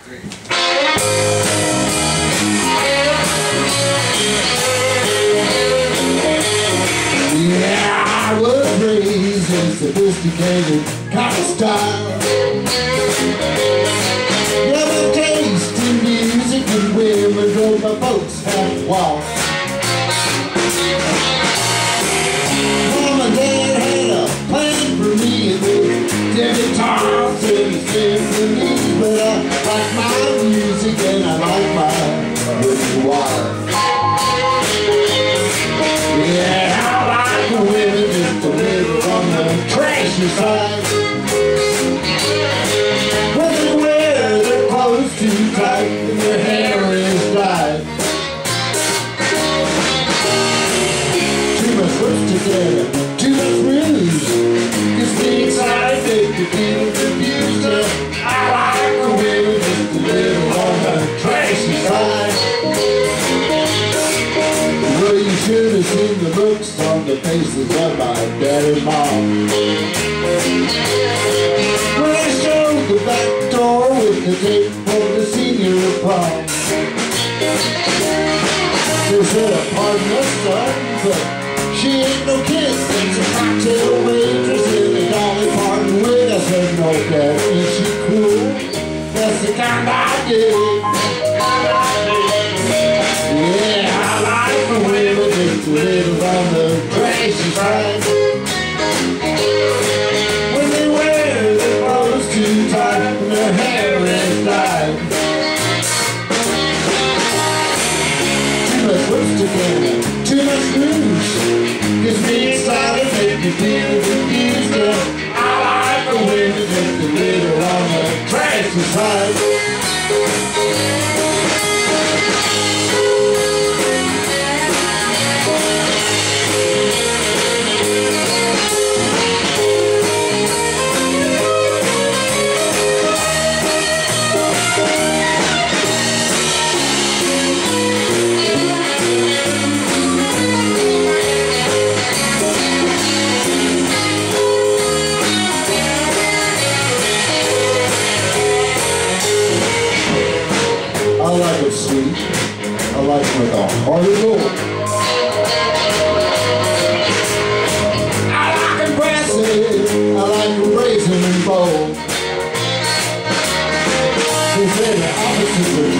Yeah, I was raised in sophisticated kind of style. Yeah, my taste in music and women drove my folks half wild. Mom and Dad had a plan for me, and they did guitars and symphonies, but I like my music and I like my written wire. Yeah, I like the women just a little on the trashy side. When they wear their clothes too tight and their hair is dyed. Too much lipstick and too much rouge gets me excited, make me feel confused. I like the women just a little on the trashy side. Well, you should have seen the looks on the faces of my dad and mom when I showed the back door with the tape for the senior prom. They said, pardon us, son, but she ain't no kid. She's a cocktail waitress in a Dolly Parton wig. I said, no, Dad, is she cool? That's the kind I dig. Yeah, I like the women just a little on the trashy side. When they wear their clothes too tight and their hair is dyed. Too much lipstick and too much rouge gets me excited, make me feel confused. Yeah, I like the women just a little on the trashy side. I like it sweet. I like it with a heart of gold. I like it brassy. I like it brazen and bold. They say the opposites are